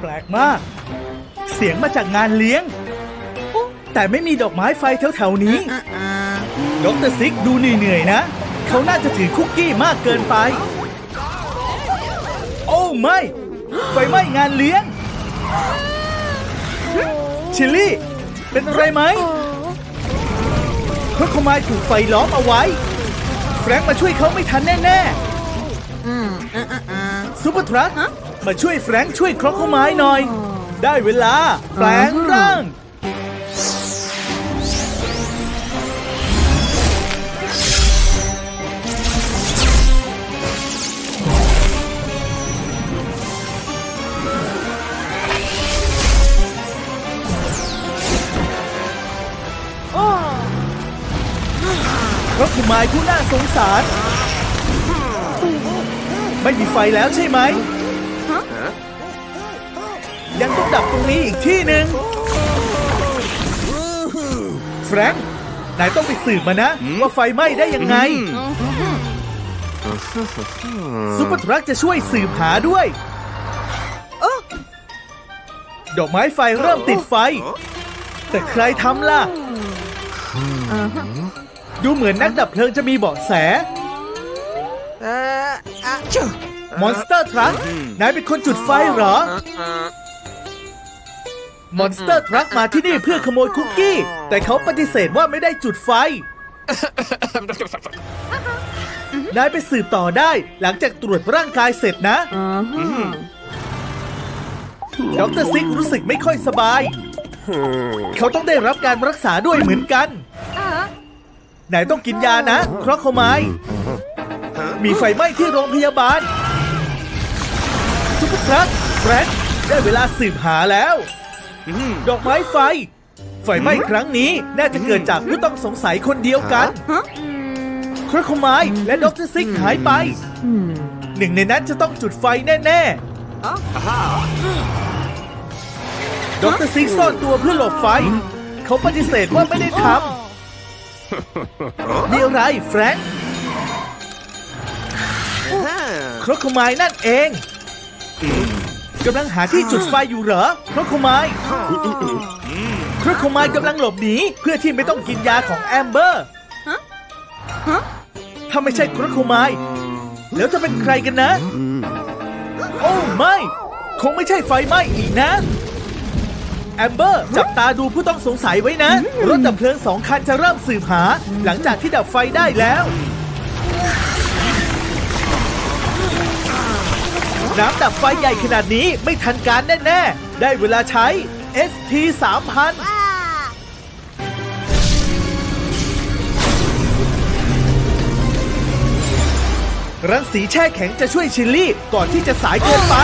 แปลกมากเสียงมาจากงานเลี้ยงแต่ไม่มีดอกไม้ไฟแถวๆนี้ดร.ซิกดูเหนื่อยๆนะเขาน่าจะถือคุกกี้มากเกินไปโอ้ไม่ไฟไหม้งานเลี้ยงชิลลี่เป็นอะไรไหมเพราะเขามาถูกไฟล้อมเอาไว้แฟรงค์มาช่วยเขาไม่ทันแน่ๆซุปเปอร์ทรัคมาช่วยแฟรงค์ช่วยครอกเขาไม้หน่อยได้เวลาแปลงร่างเพราะคุณไม้ผู้น่าสงสารไม่มีไฟแล้วใช่ไหมยังต้องดับตรงนี้อีกที่หนึ่งแฟรงค์นายต้องไปสืบมานะว่าไฟไหม้ได้ยังไงซุปเปอร์ทรัคจะช่วยสืบหาด้วยดอกไม้ไฟเริ่มติดไฟแต่ใครทำล่ะดูเหมือนนักดับเพลิงจะมีเบาะแสมอนสเตอร์ทรัคนายเป็นคนจุดไฟเหรอมอนสเตอร์ทรัคมาที่นี่เพื่อขโมยคุกกี้แต่เขาปฏิเสธว่าไม่ได้จุดไฟนายไปสืบต่อได้หลังจากตรวจร่างกายเสร็จนะดร.ซิกรู้สึกไม่ค่อยสบายเขาต้องได้รับการรักษาด้วยเหมือนกันนายต้องกินยานะครอกเขาไม้มีไฟไหม้ที่โรงพยาบาลซุปเปอร์ทรัคแฟรงค์ได้เวลาสืบหาแล้วดอกไม้ไฟไหม้ครั้งนี้น่าจะเกิดจากผู้ต้องสงสัยคนเดียวกันครอกเขาไม้และดร.ซิกหายไปหนึ่งในนั้นจะต้องจุดไฟแน่ๆดร.ซิกซ่อนตัวเพื่อหลบไฟเขาปฏิเสธว่าไม่ได้ทำมีอะไรแฟรงค์ครอกเขาไม้นั่นเองกำลังหาที่จุดไฟอยู่เหรอครอกเขาไม้ครอกเขาไม้กำลังหลบหนีเพื่อที่ไม่ต้องกินยาของแอมเบอร์ถ้าไม่ใช่ครอกเขาไม้แล้วจะเป็นใครกันนะโอ้ไม่คงไม่ใช่ไฟไหม้อีกนะแอมเบอร์จับตาดูผู้ต้องสงสัยไว้นะรถดับเพลิง2 คันจะเริ่มสืบหาหลังจากที่ดับไฟได้แล้วน้ำดับไฟใหญ่ขนาดนี้ไม่ทันการแน่ๆได้เวลาใช้ ST-3000 รังสีแช่แข็งจะช่วยชิลลี่ก่อนที่จะสายเกินไป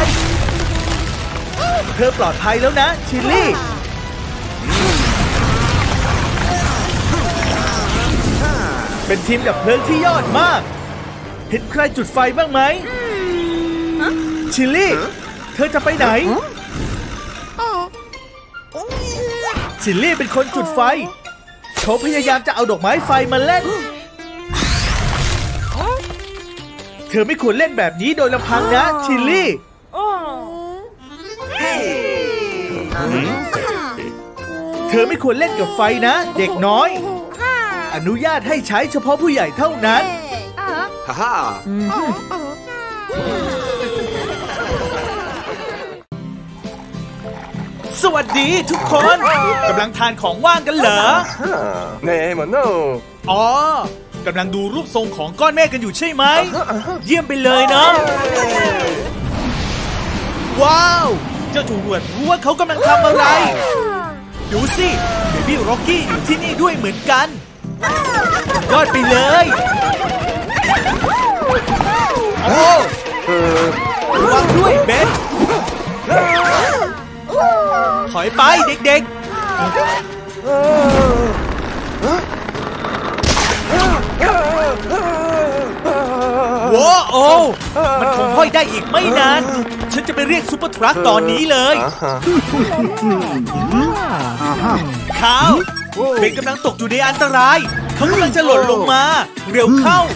เธอปลอดภัยแล้วนะชิลลี่เป็นทีมดับเพลิงที่ยอดมากเห็นใครจุดไฟบ้างไหมชิลลี่เธอจะไปไหนชิลลี่เป็นคนจุดไฟเขาพยายามจะเอาดอกไม้ไฟมาเล่นเธอไม่ควรเล่นแบบนี้โดยลำพังนะชิลลี่เธอไม่ควรเล่นกับไฟนะเด็กน้อยอนุญาตให้ใช้เฉพาะผู้ใหญ่เท่านั้นสวัสดีทุกคนกำลังทานของว่างกันเหรออ๋อกำลังดูรูปทรงของก้อนเมฆกันอยู่ใช่ไหมเยี่ยมไปเลยนะว้าวเจ้าถั่วหนวดรู้ว่าเขากำลังทำอะไรดูสิเบบี้ร็อกกี้อยู่ที่นี่ด้วยเหมือนกันยอดไปเลยโอ้ระวังด้วยเบนถอยไปเด็กๆว้าวโอ้มันคงห้อยได้อีกไม่นานฉันจะไปเรียกซุปเปอร์ทรัคตอนนี้เลยข่าวเบนกำลังตกอยู่ในอันตรายเขากำลังจะหล่นลงมาเร็วเข้า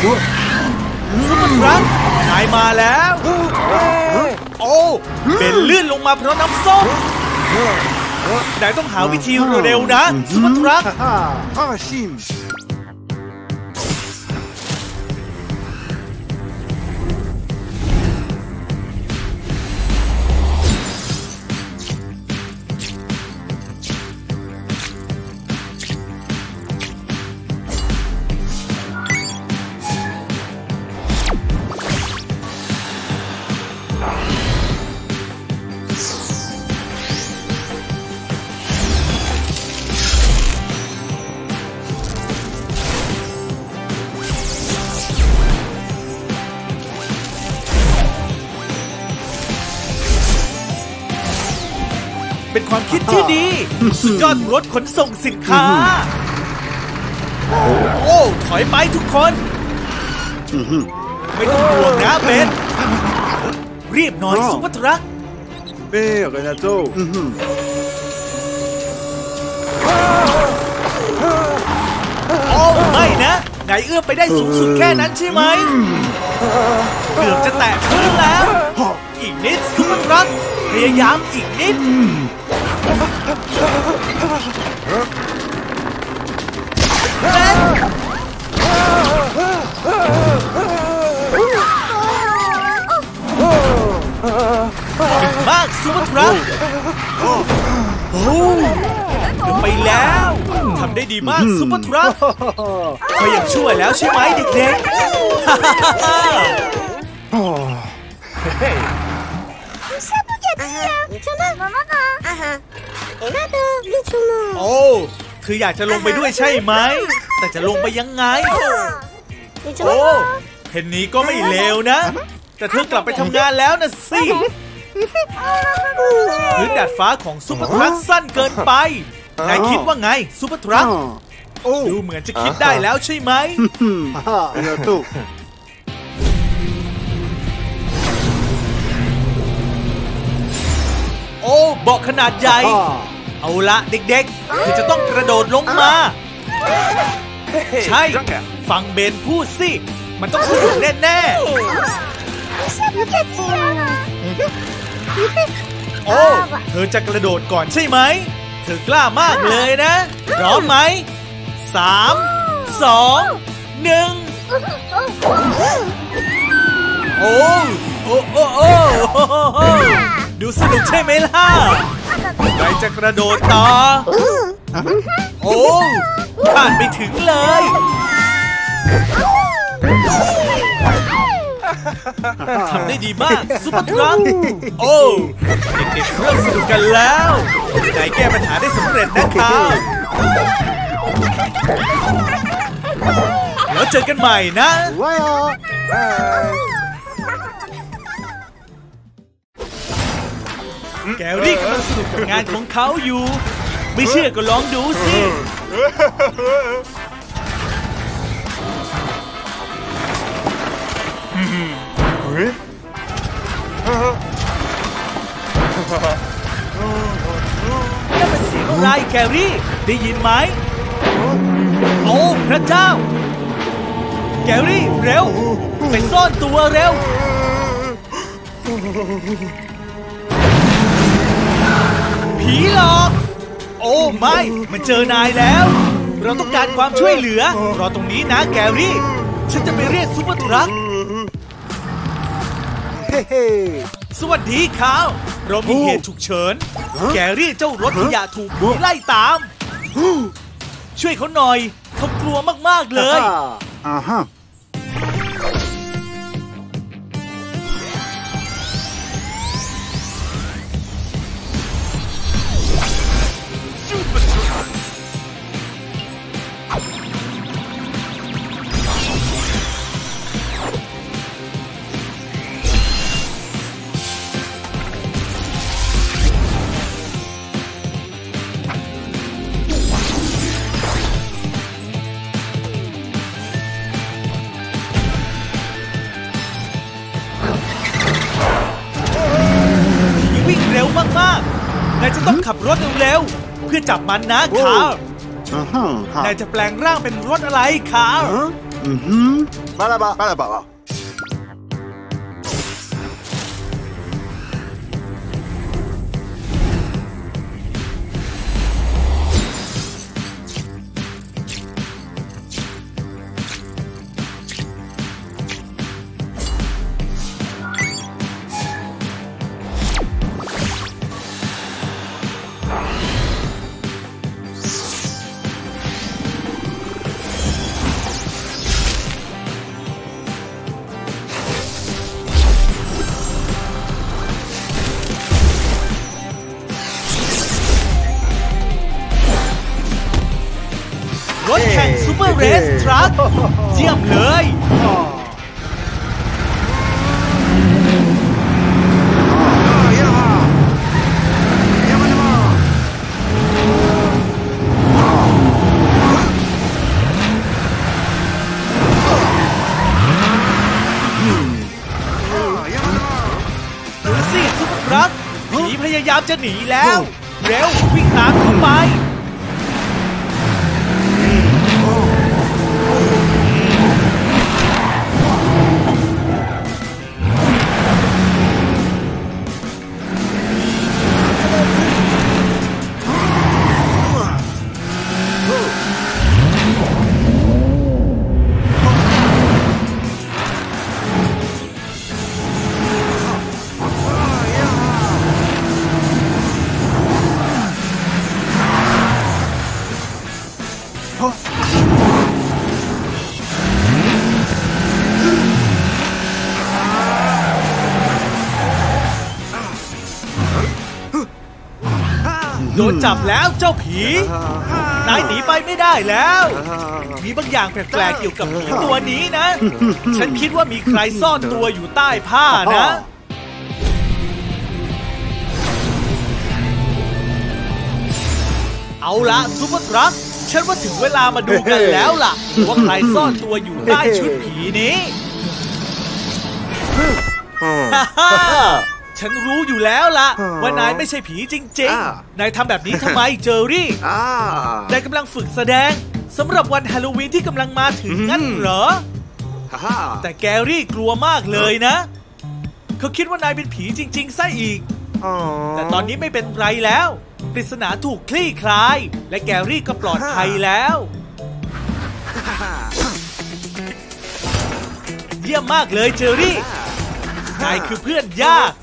ซุปเปอร์ทรัคนายมาแล้วโอ้เป็นลื่นลงมาเพราะน้ำส้มนายต้องหาวิธีเร็วๆนะซุปเปอร์ทรัคเป็นความคิดที่ดีสุดยอดรถขนส่งสินค้าโอ้ถอยไปทุกคนไม่ต้องห่วงนะเบนรีบหน่อยซุปเปอร์ทรัคเบ้เรนาโต้โอ้ไม่นะนายเอื้อมไปได้สูงสุดแค่นั้นใช่ไหมเกือบจะแตะพื้นแล้วอีกนิดซุปเปอร์ทรัคพยายามอีกนิดมากซุปเปอร์ทรัคไปแล้วทำได้ดีมากซุปเปอร์ทรัคเขายังช่วยแล้วใช่ไหมเด็กๆโอ้คืออยากจะลงไปด้วยใช่ไหมแต่จะลงไปยังไงโอ้เพนนี้ก็ไม่เลวนะแต่เธอกลับไปทำงานแล้วนะสิพื้นดาดฟ้าของซุปเปอร์ทรัคสั้นเกินไปนายคิดว่าไงซุปเปอร์ทรัคดูเหมือนจะคิดได้แล้วใช่ไหมโอ้เบาะขนาดใหญ่เอาละเด็กๆคือจะต้องกระโดดลงมาใช่ฟังเบนพูดสิมันต้องสนุกแน่ๆโอ้เธอจะกระโดดก่อนใช่ไหมเธอกล้ามากเลยนะพร้อมไหม3 2 1โอ้โอ้โอ้โอ้ดูสนุกใช่ไหมล่ะใครจะกระโดดต่อโอ้ผ่านไปถึงเลยทำได้ดีมากซุปเปอร์ทรัคโอ้เด็กๆเริ่มสนุกกันแล้วนายแก้ปัญหาได้สำเร็จนะครับแล้วเจอกันใหม่นะแกรี่กำลังสนุกกับงานของเขาอยู่ไม่เชื่อก็ลองดูสินั่นเป็นเสียงอะไรแกรี่ได้ยินไหมโอ้พระเจ้าแกรี่เร็วไปซ่อนตัวเร็วผีหลอกโอ้ไม่มันเจอนายแล้วเราต้องการความช่วยเหลือรอตรงนี้นะแกรี่ฉันจะไปเรียกซุปเปอร์ทรัคสวัสดีครับเรามีเหตุฉุกเฉินแกรี่เจ้ารถขยะถูกผีไล่ตามช่วยเขาหน่อยเขากลัวมากๆเลยมากๆนายจะต้องขับรถเร็วๆเพื่อจับมันนะคาร์นายจะแปลงร่างเป็นรถอะไรคาร์巴拉巴，巴拉巴。 รถแข่งซูเปอร์เรสทรัคเยี่ยมเลยดูสิซูเปอร์ทรัคผีพยายามจะหนีแล้วเร็ววิ่งตามเข้าไปโดนจับแล้วเจ้าผีนายหนีไปไม่ได้แล้วมีบางอย่างแปลกๆเกี่ยวกับผีตัวนี้นะฉันคิดว่ามีใครซ่อนตัวอยู่ใต้ผ้านะเอาละซุปเปอร์ทรัคฉันว่าถึงเวลามาดูกันแล้วล่ะว่าใครซ่อนตัวอยู่ใต้ชุดผีนี้ฉันรู้อยู่แล้วล่ะว่านายไม่ใช่ผีจริงๆนายทำแบบนี้ทำไมเจอรี่นายกำลังฝึกแสดงสำหรับวันฮาโลวีนที่กำลังมาถึงงั้นเหรอแต่แกรี่กลัวมากเลยนะเขาคิดว่านายเป็นผีจริงๆซะอีกแต่ตอนนี้ไม่เป็นไรแล้วปริศนาถูกคลี่คลายและแกรี่ก็ปลอดภัยแล้วเยี่ยมมากเลยเจอรี่นายคือเพื่อนยาก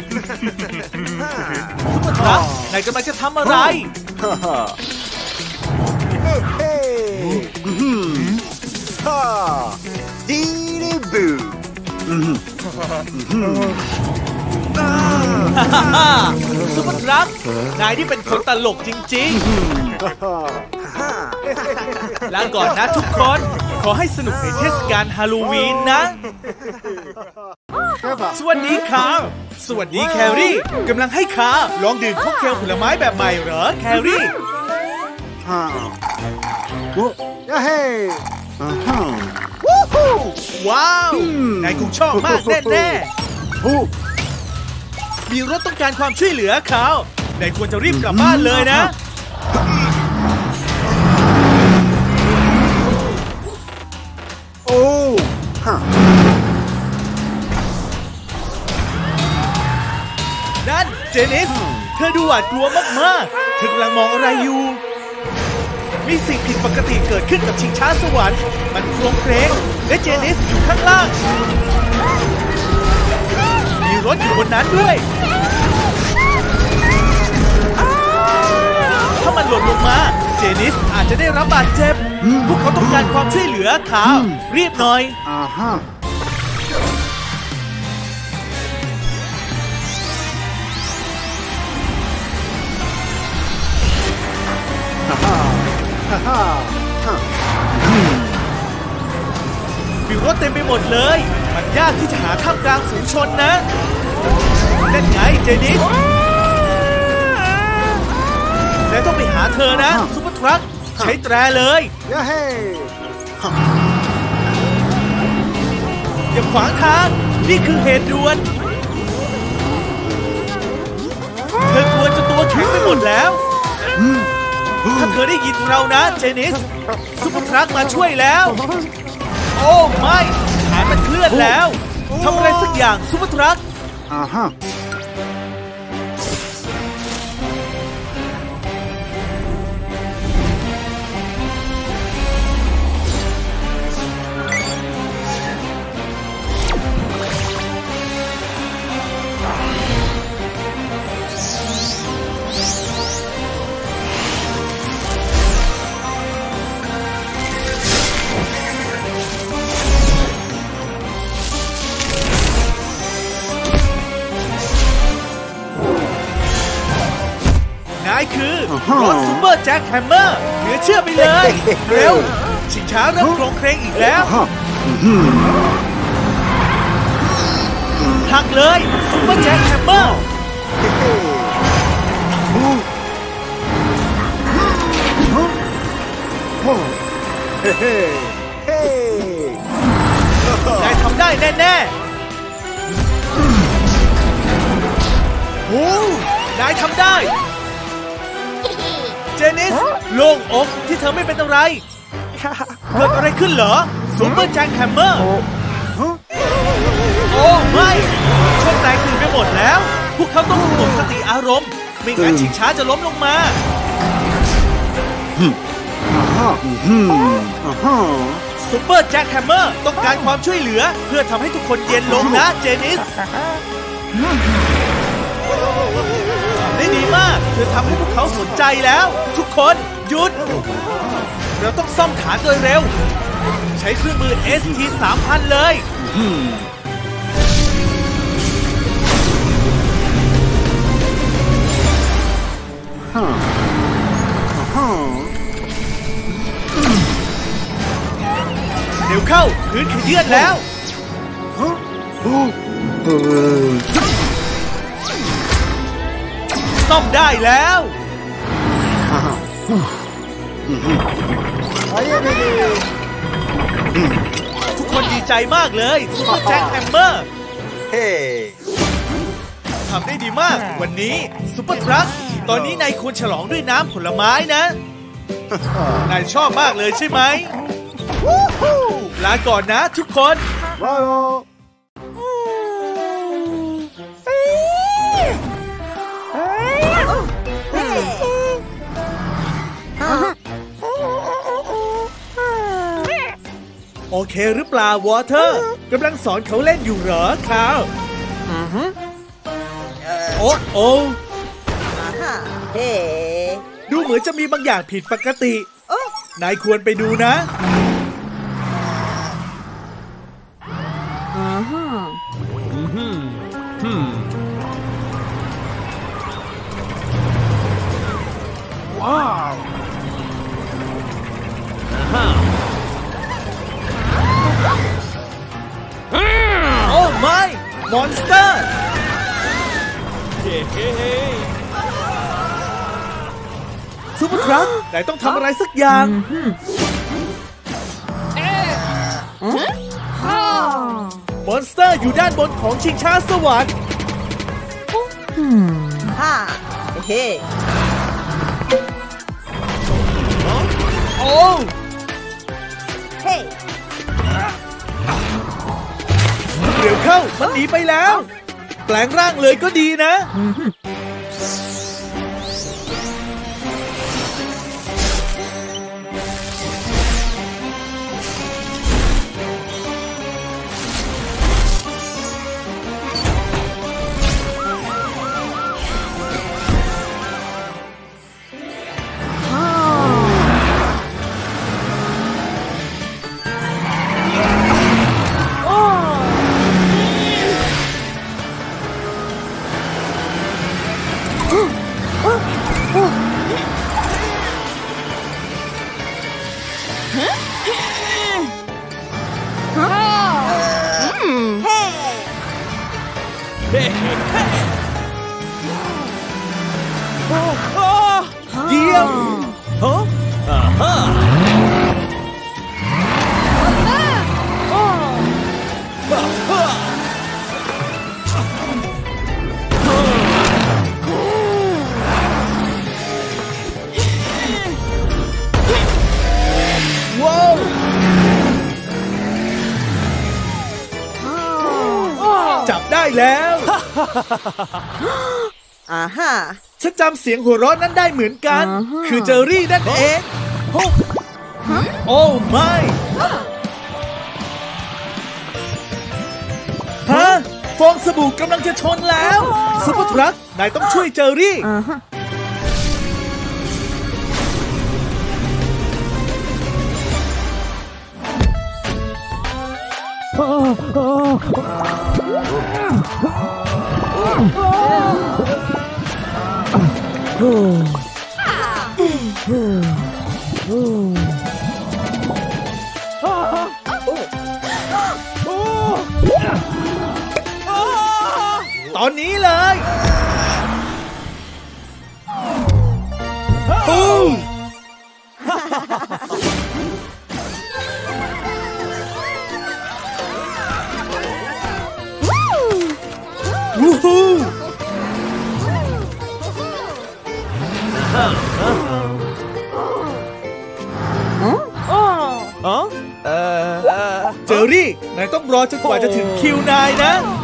ซุปเปอร์ทรัคนายกำลังจะทำอะไรดีลิบูซุปเปอร์ทรัคนายที่เป็นคนตลกจริงๆลาก่อนนะทุกคนขอให้สนุกในเทศกาลฮาโลวีนนะสวัสดีครับสวัสดีแครี่กำลังให้ข้าลองดื่มค็อกเทลผลไม้แบบใหม่เหรอแครี่ว้าวนายคงชอบมากแน่ๆมีรถต้องการความช่วยเหลือเขานายควรจะรีบกลับบ้านเลยนะโอ้นั่นเจนิสเธอดูหวาดกลัวมากๆเธอกำลังมองอะไรอยู่มีสิ่งผิดปกติเกิดขึ้นกับชิงช้าสวรรค์มันโครงเพลงและเจนิสอยู่ข้างล่างมีรถอยู่บนนั้นด้วยถ้ามันหล่นลงมาเจนิสอาจจะได้รับบาดเจ็บพวกเขาต้องการความช่วยเหลือเขารีบหน่อยมีรถเต็มไปหมดเลยมันยากที่จะหาท่ามกลางฝูงชนนะนั่นไงเจนิสแล้วต้องไปหาเธอนะซุปเปอร์ทรัคใช้แตรเลยอย่าขวางทางนี่คือเหตุด่วนเธอกลัวจนตัวแข็งไปหมดแล้วถ้าเธอได้ยินเรานะเจนิสซุปเปอร์ทรัคมาช่วยแล้วโอ้ไม่แขนมันเคลื่อนแล้วทำอะไรสักอย่างซุปเปอร์ทรัคคือรถซูเปอร์แจ็คแฮมเมอร์เหลือเชื่อไปเลยเร็วชิงช้าเริ่มโครงเครงอีกแล้วหักเลยซูเปอร์แจ็คแฮมเมอร์นายทำได้แน่ๆโอ้นายทำได้เจนิสโล่งอกที่เธอไม่เป็นอะไรเกิดอะไรขึ้นเหรอซูเปอร์แจ็คแฮมเมอร์โอ้ไม่โชคแตกตื่นไปหมดแล้วพวกเขาต้องสงบสติอารมณ์ไม่งั้นชิงช้าจะล้มลงมาซูเปอร์แจ็คแฮมเมอร์ต้องการความช่วยเหลือเพื่อทำให้ทุกคนเย็นลงนะเจนิสได้ดีมากเธอทำให้พวกเขาสนใจแล้วทุกคนหยุดเราต้องซ่อมฐานโดยเร็วใช้เครื่องมือ ST-3000 เลยเดี๋ยวเข้าพื้นขยื่นแล้วซ่อมได้แล้วทุกคนดีใจมากเลยซุปเปอร์แจ็คแฮมเมอร์ทำได้ดีมากวันนี้ซุปเปอร์ทรัคตอนนี้นายควรฉลองด้วยน้ำผลไม้นะนายชอบมากเลยใช่ไหมลาก่อนนะทุกคนโอเคหรือเปล่าวอเตอร์กำลังสอนเขาเล่นอยู่เหรอครับโอ้โอ้ดูเหมือนจะมีบางอย่างผิดปกตินายควรไปดูนะว้าวโอ้ไม่มอนสเตอร์ซุปเปอร์ทรัคนายต้องทำอะไรสักอย่างมอนสเตอร์อยู่ด้านบนของชิงช้าสวรรค์โอ้เดี๋ยวเข้ามันหนีไปแล้วแปลงร่างเลยก็ดีนะเยี่ยมว้าวได้แล้วอ่าฮะฉันจำเสียงหัวเราะนั้นได้เหมือนกัน คือเจอรี่นั่นเองโอ้ไม่ฮะฟองสบู่กำลังจะชนแล้วซุปเปอร์ทรัคนายต้องช่วยเจอรี่ตอนนี้เลยปูวู้ฮู้เจอรี่นายต้องรอจนกว่าจะถึงคิวนายนะ